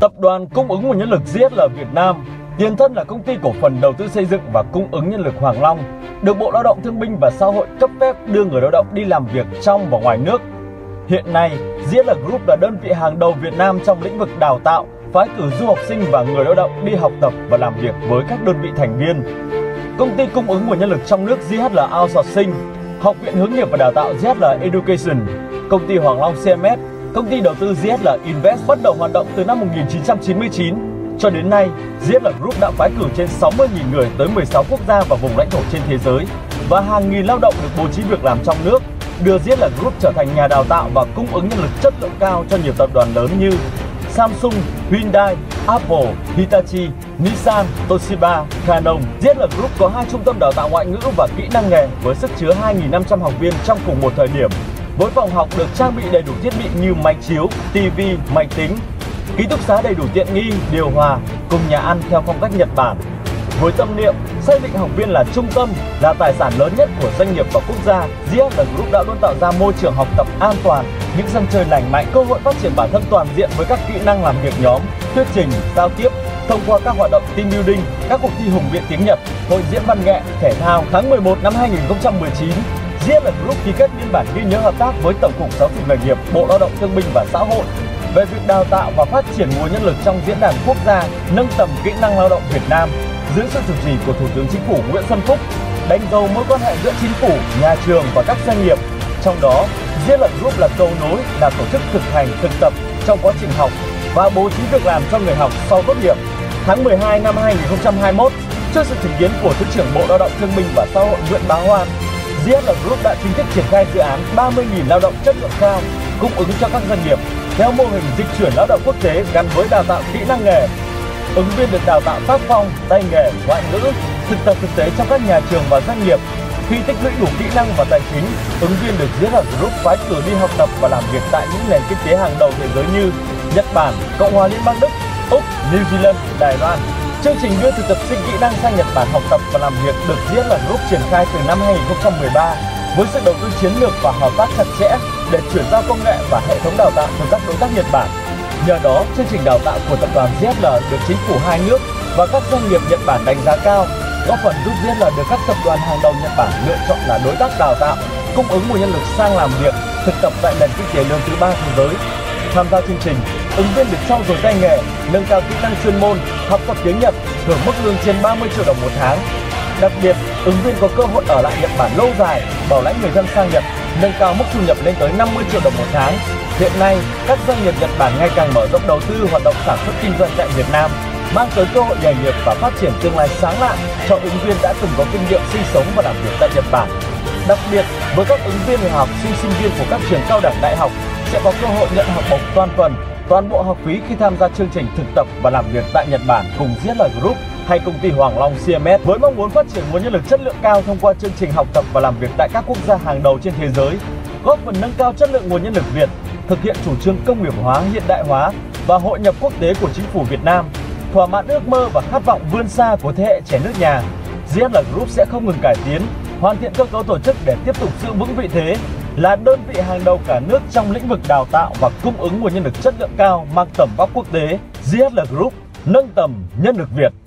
Tập đoàn cung ứng nguồn nhân lực GSL Việt Nam, tiền thân là công ty cổ phần đầu tư xây dựng và cung ứng nhân lực Hoàng Long, được Bộ Lao động Thương binh và Xã hội cấp phép đưa người lao động đi làm việc trong và ngoài nước. Hiện nay, GSL Group là đơn vị hàng đầu Việt Nam trong lĩnh vực đào tạo, phái cử du học sinh và người lao động đi học tập và làm việc với các đơn vị thành viên. Công ty cung ứng nguồn nhân lực trong nước GSL Outsourcing, Học viện Hướng nghiệp và Đào tạo GSL Education, Công ty Hoàng Long CMS, Công ty đầu tư GSL Invest bắt đầu hoạt động từ năm 1999. Cho đến nay, GSL Group đã phái cử trên 60.000 người tới 16 quốc gia và vùng lãnh thổ trên thế giới và hàng nghìn lao động được bố trí việc làm trong nước, đưa GSL Group trở thành nhà đào tạo và cung ứng nhân lực chất lượng cao cho nhiều tập đoàn lớn như Samsung, Hyundai, Apple, Hitachi, Nissan, Toshiba, Canon. GSL Group có 2 trung tâm đào tạo ngoại ngữ và kỹ năng nghề với sức chứa 2.500 học viên trong cùng một thời điểm, với phòng học được trang bị đầy đủ thiết bị như máy chiếu, TV, máy tính, ký túc xá đầy đủ tiện nghi, điều hòa, cùng nhà ăn theo phong cách Nhật Bản. Với tâm niệm xác định học viên là trung tâm, là tài sản lớn nhất của doanh nghiệp và quốc gia, GSL Group đã luôn tạo ra môi trường học tập an toàn, những sân chơi lành mạnh, cơ hội phát triển bản thân toàn diện với các kỹ năng làm việc nhóm, thuyết trình, giao tiếp. Thông qua các hoạt động team building, các cuộc thi hùng biện tiếng Nhật, hội diễn văn nghệ, thể thao. Tháng 11 năm 2019, GSL Group ký kết biên bản ghi nhớ hợp tác với Tổng cục Giáo dục nghề nghiệp, Bộ Lao động Thương binh và Xã hội về việc đào tạo và phát triển nguồn nhân lực trong diễn đàn quốc gia nâng tầm kỹ năng lao động Việt Nam dưới sự chủ trì của Thủ tướng Chính phủ Nguyễn Xuân Phúc, đánh dấu mối quan hệ giữa chính phủ, nhà trường và các doanh nghiệp. Trong đó, GSL Group là cầu nối, là tổ chức thực hành, thực tập trong quá trình học và bố trí việc làm cho người học sau tốt nghiệp. Tháng 12 năm 2021, trước sự chứng kiến của Thứ trưởng Bộ Lao động Thương binh và Xã hội Nguyễn Bá Hoan, GSL Group đã chính thức triển khai dự án 30.000 lao động chất lượng cao cung ứng cho các doanh nghiệp theo mô hình dịch chuyển lao động quốc tế gắn với đào tạo kỹ năng nghề. Ứng viên được đào tạo tác phong, tay nghề, ngoại ngữ, thực tập thực tế trong các nhà trường và doanh nghiệp. Khi tích lũy đủ kỹ năng và tài chính, ứng viên được GSL Group phái cử đi học tập và làm việc tại những nền kinh tế hàng đầu thế giới như Nhật Bản, Cộng hòa Liên bang Đức, Úc, New Zealand, Đài Loan. Chương trình đưa thực tập sinh kỹ năng sang Nhật Bản học tập và làm việc được GSL Group triển khai từ năm 2013 với sự đầu tư chiến lược và hợp tác chặt chẽ để chuyển giao công nghệ và hệ thống đào tạo cho các đối tác Nhật Bản. Nhờ đó, chương trình đào tạo của tập đoàn GSL được chính phủ hai nước và các doanh nghiệp Nhật Bản đánh giá cao, góp phần giúp GSL được các tập đoàn hàng đầu Nhật Bản lựa chọn là đối tác đào tạo, cung ứng nguồn nhân lực sang làm việc, thực tập tại nền kinh tế lớn thứ 3 thế giới. Tham gia chương trình, ứng viên được trau dồi tay nghề, nâng cao kỹ năng chuyên môn, học tập tiếng Nhật, hưởng mức lương trên 30 triệu đồng một tháng. Đặc biệt, ứng viên có cơ hội ở lại Nhật Bản lâu dài, bảo lãnh người thân sang Nhật, nâng cao mức thu nhập lên tới 50 triệu đồng một tháng. Hiện nay, các doanh nghiệp Nhật Bản ngày càng mở rộng đầu tư hoạt động sản xuất kinh doanh tại Việt Nam, mang tới cơ hội nghề nghiệp và phát triển tương lai sáng lạn cho ứng viên đã từng có kinh nghiệm sinh sống và làm việc tại Nhật Bản. Đặc biệt, với các ứng viên là học sinh sinh viên của các trường cao đẳng đại học sẽ có cơ hội nhận học bổng toàn phần, toàn bộ học phí khi tham gia chương trình thực tập và làm việc tại Nhật Bản cùng GSL Group hay công ty Hoàng Long CMS với mong muốn phát triển nguồn nhân lực chất lượng cao thông qua chương trình học tập và làm việc tại các quốc gia hàng đầu trên thế giới, góp phần nâng cao chất lượng nguồn nhân lực Việt, thực hiện chủ trương công nghiệp hóa, hiện đại hóa và hội nhập quốc tế của chính phủ Việt Nam, thỏa mãn ước mơ và khát vọng vươn xa của thế hệ trẻ nước nhà. GSL Group sẽ không ngừng cải tiến, hoàn thiện cơ cấu tổ chức để tiếp tục giữ vững vị thế là đơn vị hàng đầu cả nước trong lĩnh vực đào tạo và cung ứng nguồn nhân lực chất lượng cao mang tầm vóc quốc tế. GSL Group nâng tầm nhân lực Việt.